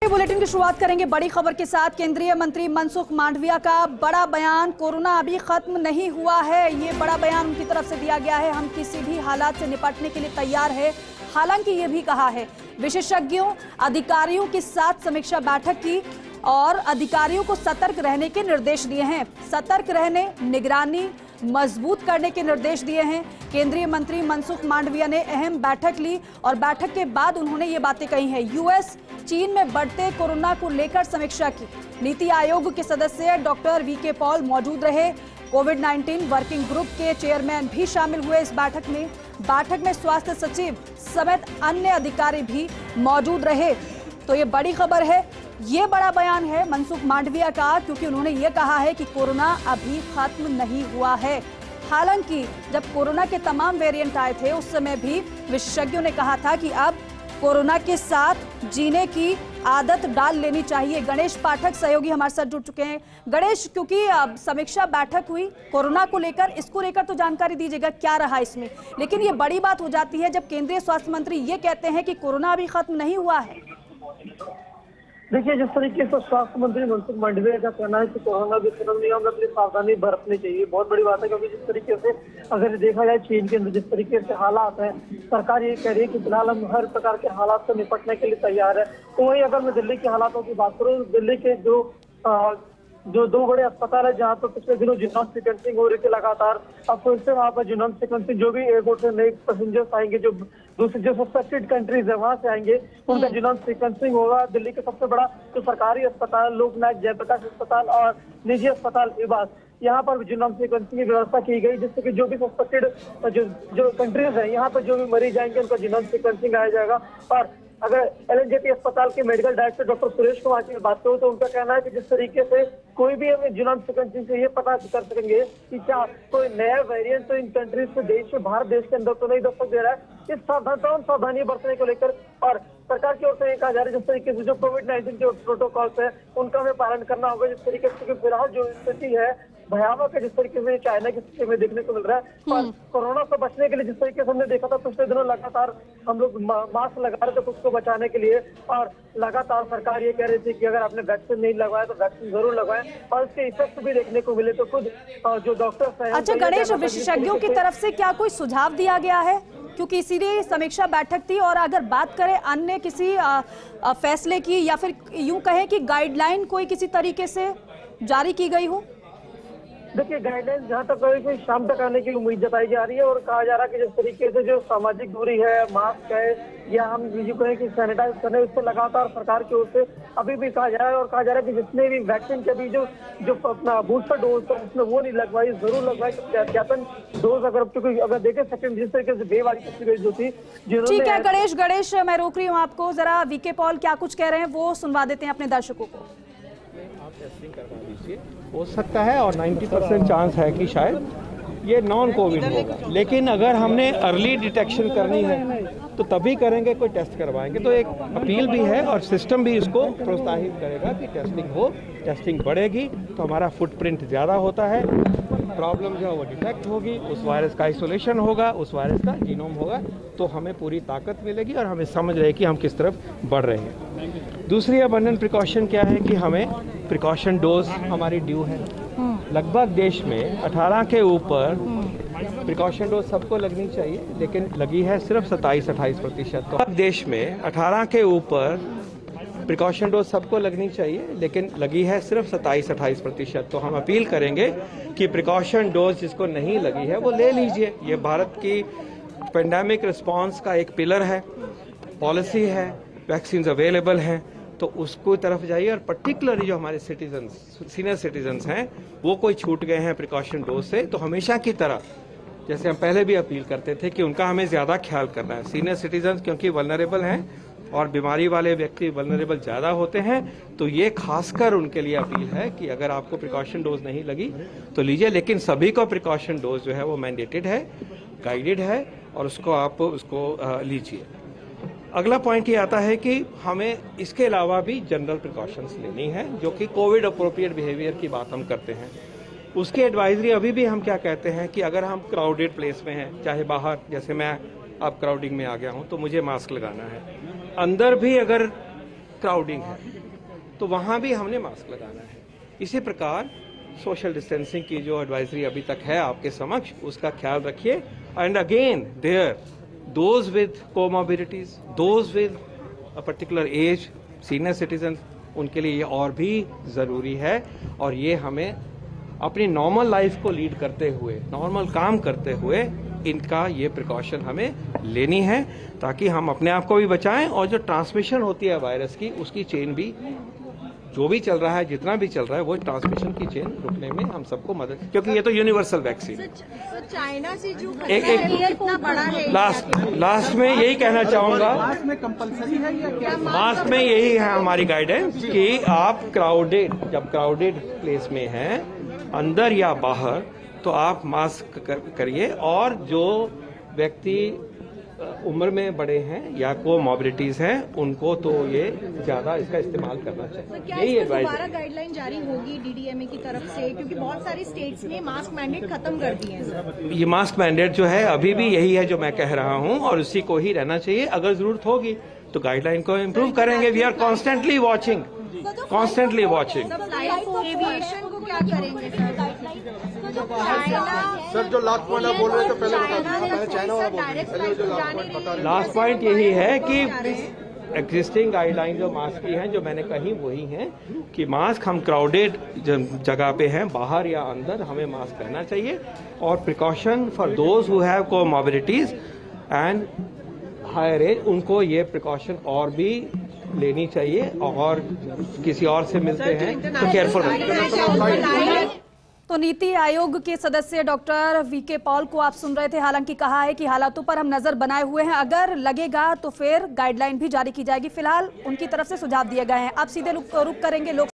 Bulletin की शुरुआत करेंगे बड़ी खबर के साथ। केंद्रीय मंत्री मनसुख मांडविया का बड़ा बयान, कोरोना अभी खत्म नहीं हुआ है, ये बड़ा बयान उनकी तरफ से दिया गया है। हम किसी भी हालात से निपटने के लिए तैयार है। हालांकि ये भी कहा है विशेषज्ञों अधिकारियों के साथ समीक्षा बैठक की और अधिकारियों को सतर्क रहने के निर्देश दिए हैं। सतर्क रहने, निगरानी मजबूत करने के निर्देश दिए हैं। केंद्रीय मंत्री मनसुख मांडविया ने अहम बैठक ली और बैठक के बाद उन्होंने ये बातें कही हैं। यूएस चीन में बढ़ते कोरोना को लेकर समीक्षा की। नीति आयोग के सदस्य डॉक्टर वीके पॉल मौजूद रहे। कोविड-19 वर्किंग ग्रुप के चेयरमैन भी शामिल हुए इस बैठक में। बैठक में स्वास्थ्य सचिव समेत अन्य अधिकारी भी मौजूद रहे। तो ये बड़ी खबर है, ये बड़ा बयान है मनसुख मांडविया का, क्योंकि उन्होंने ये कहा है कि कोरोना अभी खत्म नहीं हुआ है। हालांकि जब कोरोना के तमाम वेरिएंट आए थे उस समय भी विशेषज्ञों ने कहा था कि अब कोरोना के साथ जीने की आदत डाल लेनी चाहिए। गणेश पाठक सहयोगी हमारे साथ जुड़ चुके हैं। गणेश, क्योंकि समीक्षा बैठक हुई कोरोना को लेकर, इसको लेकर तो जानकारी दीजिएगा क्या रहा इसमें। लेकिन ये बड़ी बात हो जाती है जब केंद्रीय स्वास्थ्य मंत्री ये कहते हैं कि कोरोना अभी खत्म नहीं हुआ है। देखिए, जिस तरीके से स्वास्थ्य मंत्री मनसुख मांडविया का कहना है कि कोरोना भी खत्म नहीं होगा, अपनी सावधानी बरतनी चाहिए, बहुत बड़ी बात है। क्योंकि जिस तरीके से अगर देखा जाए चीन के अंदर जिस तरीके से हालात हैं, सरकार ये कह रही है कि फिलहाल हम हर प्रकार के हालात से निपटने के लिए तैयार है। तो वही अगर मैं दिल्ली के हालातों की बात करूँ, दिल्ली के जो दो बड़े अस्पताल है जहाँ पर पिछले दिनों जीनोम सीक्वेंसिंग हो रही थी लगातार, अब फिर से वहाँ पर जीनोम सीक्वेंसिंग, जो भी एयरपोर्ट से नए पैसेंजर्स आएंगे, जो दूसरी जो सस्पेक्टेड कंट्रीज है वहां से आएंगे, उनका जीनोम सीक्वेंसिंग होगा। दिल्ली का सबसे बड़ा जो सरकारी अस्पताल लोकनायक जयप्रकाश अस्पताल और निजी अस्पताल इबास, यहाँ पर जीनोम सीक्वेंसिंग की व्यवस्था की गई, जिससे कि जो भी सस्पेक्टेड जो कंट्रीज है यहाँ पर जो भी मरीज आएंगे उनका जीनोम सीक्वेंसिंग आया जाएगा। और अगर एलएनजेपी अस्पताल के medical director doctor Suresh Kumar की बात करूं तो उनका कहना है कि जिस तरीके से कोई भी हमें जीनोम सीक्वेंसिंग से ये पता कर सकेंगे कि क्या कोई नया वेरिएंट तो इन कंट्रीज से देश में, भारत देश के अंदर तो नहीं दस्तक दे रहा है। इस सावधानी बरतने को लेकर और सरकार की ओर से कहा जा रहा है जिस तरीके से जो कोविड-19 के प्रोटोकॉल्स है उनका हमें पालन करना होगा। जिस तरीके से फिलहाल जो स्थिति है भयावह है, जिस तरीके से चाइना की स्थिति में देखने को मिल रहा है। और कोरोना से बचने के लिए जिस तरीके से हमने देखा था पिछले दिनों लगातार हम लोग मास्क लगा रहे थे खुद को बचाने के लिए, और लगातार सरकार ये कह रही थी कि अगर आपने वैक्सीन नहीं लगवाया तो वैक्सीन जरूर लगवाएं, और इसके इफेक्ट भी देखने को मिले। तो खुद जो डॉक्टर्स हैं। अच्छा गणेश, विशेषज्ञों की तरफ से क्या कोई सुझाव दिया गया है? क्योंकि इसीलिए समीक्षा बैठक थी। और अगर बात करें अन्य किसी फैसले की, या फिर यूं कहें कि गाइडलाइन कोई किसी तरीके से जारी की गई हो? देखिए, गाइडलाइंस जहाँ तक कोई शाम तक आने की उम्मीद जताई जा रही है और कहा जा रहा है कि जिस तरीके से जो सामाजिक दूरी है, मास्क है, या हम जो कहें कि सैनिटाइज करने, उससे लगातार सरकार की ओर से अभी भी कहा जा रहा है। और कहा जा रहा है कि जिसने भी वैक्सीन के भी जो अपना बूस्टर डोज था उसने वो नहीं लगवाई, जरूर लगवाई। सत्यापन डोज अगर देखें सेकंड जिस तरीके से बे वाली तस्वीरें जो थी, ठीक है गणेश, मैं रोक रही हूँ आपको। जरा वीके पॉल क्या कुछ कह रहे हैं वो सुनवा देते हैं अपने दर्शकों को। आप टेस्टिंग करवा दीजिए, हो सकता है, और 90% चांस है कि शायद ये नॉन कोविड होगा। लेकिन अगर हमने अर्ली डिटेक्शन करनी है तो तभी करेंगे, कोई टेस्ट करवाएंगे। तो एक अपील भी है और सिस्टम भी इसको प्रोत्साहित करेगा कि टेस्टिंग हो, टेस्टिंग बढ़ेगी तो हमारा फुटप्रिंट ज़्यादा होता है, प्रॉब्लम जो है वो डिटेक्ट होगी, उस वायरस का आइसोलेशन होगा, उस वायरस का जीनोम होगा, तो हमें पूरी ताकत मिलेगी और हमें समझ रहे कि हम किस तरफ बढ़ रहे हैं। दूसरी अबंडन प्रिकॉशन क्या है कि हमें प्रिकॉशन डोज हमारी ड्यू है। लगभग देश में 18 के ऊपर प्रिकॉशन डोज सबको लगनी चाहिए, लेकिन लगी है सिर्फ 27-28%। तो अब देश में 18 के ऊपर प्रिकॉशन डोज सबको लगनी चाहिए, लेकिन लगी है सिर्फ 27-28%। तो हम अपील करेंगे कि प्रिकॉशन डोज जिसको नहीं लगी है वो ले लीजिए। ये भारत की पेंडेमिक रिस्पांस का एक पिलर है, पॉलिसी है, वैक्सीन अवेलेबल हैं, तो उसको तरफ जाइए। और पर्टिकुलरली जो हमारे सीनियर सिटीजन्स हैं वो कोई छूट गए हैं प्रिकॉशन डोज से, तो हमेशा की तरह जैसे हम पहले भी अपील करते थे कि उनका हमें ज़्यादा ख्याल करना है। सीनियर सिटीजन्स क्योंकि वल्नरेबल हैं और बीमारी वाले व्यक्ति वल्नरेबल ज़्यादा होते हैं, तो ये खासकर उनके लिए अपील है कि अगर आपको प्रिकॉशन डोज नहीं लगी तो लीजिए। लेकिन सभी को प्रिकॉशन डोज जो है वो मैंडेटेड है, गाइडेड है, और उसको लीजिए। अगला पॉइंट ये आता है कि हमें इसके अलावा भी जनरल प्रिकॉशंस लेनी है, जो कि कोविड अप्रोप्रिएट बिहेवियर की बात हम करते हैं। उसकी एडवाइजरी अभी भी हम क्या कहते हैं कि अगर हम क्राउडेड प्लेस में हैं, चाहे बाहर, जैसे मैं अब क्राउडिंग में आ गया हूं, तो मुझे मास्क लगाना है। अंदर भी अगर क्राउडिंग है तो वहाँ भी हमने मास्क लगाना है। इसी प्रकार सोशल डिस्टेंसिंग की जो एडवाइजरी अभी तक है आपके समक्ष, उसका ख्याल रखिए। And again there those with comorbidities, those with a particular age, senior citizen, उनके लिए ये और भी ज़रूरी है। और ये हमें अपनी नॉर्मल लाइफ को लीड करते हुए, नॉर्मल काम करते हुए इनका ये प्रिकॉशन हमें लेनी है, ताकि हम अपने आप को भी बचाएं और जो ट्रांसमिशन होती है वायरस की, उसकी चेन भी, जो भी चल रहा है, जितना भी चल रहा है, वो ट्रांसमिशन की चेन रुकने में हम सबको मदद, क्योंकि ये तो यूनिवर्सल वैक्सीन है। चाइना से जो इतना बड़ा है, लास्ट में यही कहना चाहूंगा, मास्क में कंपलसरी है या क्या? मास्क में यही है हमारी गाइडेंस कि आप जब क्राउडेड प्लेस में हैं, अंदर या बाहर, तो आप मास्क करिए। और जो व्यक्ति उम्र में बड़े हैं या कोमॉर्बिडिटीज हैं, उनको तो ये ज्यादा इसका इस्तेमाल करना चाहिए। क्या यही इसमें एडवाइस दोबारा गाइडलाइन जारी होगी डीडीएमए की तरफ से, क्योंकि बहुत सारे स्टेट्स ने मास्क मैंडेट खत्म कर दिए हैं सर। ये मास्क मैंडेट जो है अभी भी यही है जो मैं कह रहा हूं, और उसी को ही रहना चाहिए। अगर जरूरत होगी तो गाइडलाइन को इम्प्रूव करेंगे। We are constantly watching. Aviation को क्या करेंगे सर, जो लास्ट पॉइंट आप बोल रहे थे पहले बता चाइना, लास्ट पॉइंट यही है कि एग्जिस्टिंग गाइडलाइन जो मास्क की हैं, जो मैंने कही वही हैं कि मास्क हम क्राउडेड जगह पे हैं, बाहर या अंदर, हमें मास्क पहनना चाहिए। और precaution for those who have comorbidities and higher age, उनको ये प्रिकॉशन और भी लेनी चाहिए। और किसी और से मिलते हैं तो केयरफुल रहिए। तो नीति आयोग के सदस्य डॉक्टर वीके पॉल को आप सुन रहे थे। हालांकि कहा है कि हालातों पर हम नजर बनाए हुए हैं, अगर लगेगा तो फिर गाइडलाइन भी जारी की जाएगी। फिलहाल उनकी तरफ से सुझाव दिए गए हैं। अब सीधे रुक करेंगे लोक